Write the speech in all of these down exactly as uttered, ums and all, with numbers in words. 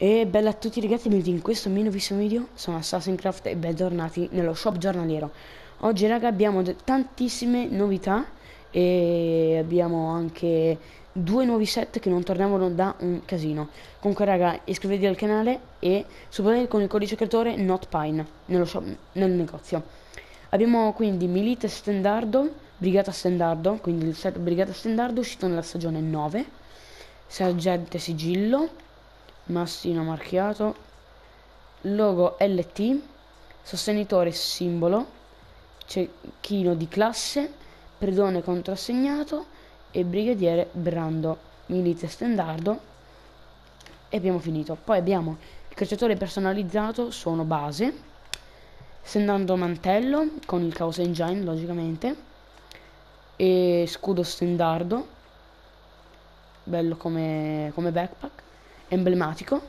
E bella a tutti ragazzi, benvenuti in questo mio nuovissimo video. Sono Assassin's Craft e bentornati nello shop giornaliero. Oggi raga abbiamo tantissime novità e abbiamo anche due nuovi set che non tornavano da un casino. Comunque raga, iscrivetevi al canale e supportate con il codice creatore NotPine nello shop, nel negozio. Abbiamo quindi Milite Stendardo, Brigata Stendardo, quindi il set Brigata Stendardo uscito nella stagione nove, Sergente Sigillo, mastino marchiato, logo L T, sostenitore simbolo, cecchino di classe, predone contrassegnato e brigadiere brando, milite stendardo e abbiamo finito. Poi abbiamo il cacciatore personalizzato, suono base, stendardo mantello con il Chaos Engine logicamente e scudo stendardo, bello come, come backpack, emblematico.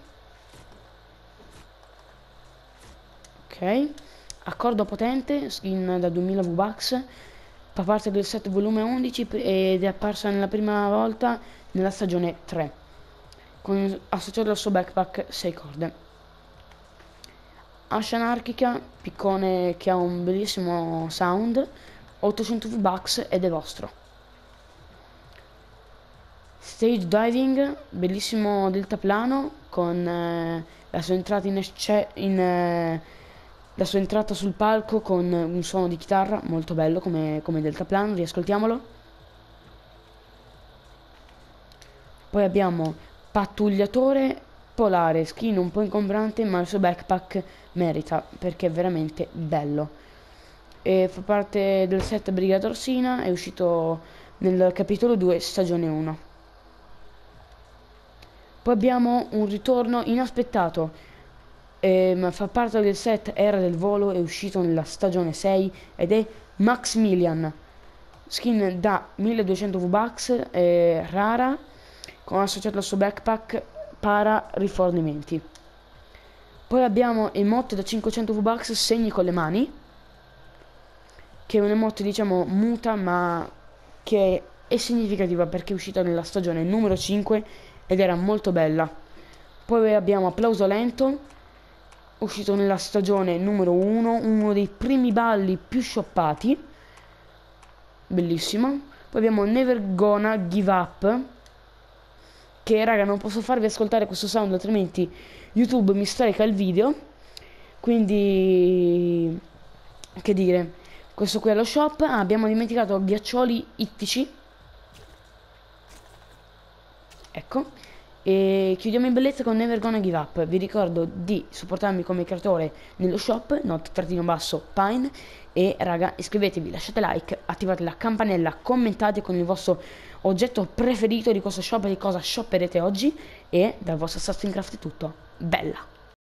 Ok, accordo potente, skin da duemila V-Bucks, fa parte del set volume undici ed è apparsa nella prima volta nella stagione tre, con associato al suo backpack sei corde. Ascia anarchica, piccone che ha un bellissimo sound, ottocento V-Bucks ed è vostro. Stage diving, bellissimo deltaplano con eh, la sua entrata in, in eh, la sua entrata sul palco con un suono di chitarra molto bello come, come deltaplano, riascoltiamolo. Poi abbiamo pattugliatore polare, skin un po' ingombrante ma il suo backpack merita perché è veramente bello. E fa parte del set Brigata Orsina, è uscito nel capitolo due stagione uno. Poi abbiamo un ritorno inaspettato, ehm, fa parte del set Era del Volo, è uscito nella stagione sei ed è Maximilian, skin da milleduecento V-Bucks, eh, rara, con associato al suo backpack para rifornimenti. Poi abbiamo emote da cinquecento V-Bucks, segni con le mani, che è un emote diciamo muta ma che è significativa perché è uscita nella stagione numero cinque ed era molto bella. Poi abbiamo Applauso Lento, uscito nella stagione numero uno, uno dei primi balli più shoppati, bellissimo. Poi abbiamo Never Gonna Give Up, che raga non posso farvi ascoltare questo sound altrimenti YouTube mi strike il video, quindi che dire, questo qui è lo shop. Ah, abbiamo dimenticato ghiaccioli ittici, ecco. E chiudiamo in bellezza con Never Gonna Give Up. Vi ricordo di supportarmi come creatore nello shop not-pine e raga iscrivetevi, lasciate like, attivate la campanella, commentate con il vostro oggetto preferito di questo shop e di cosa shopperete oggi. E dal vostro Assassin's Craft è tutto, bella!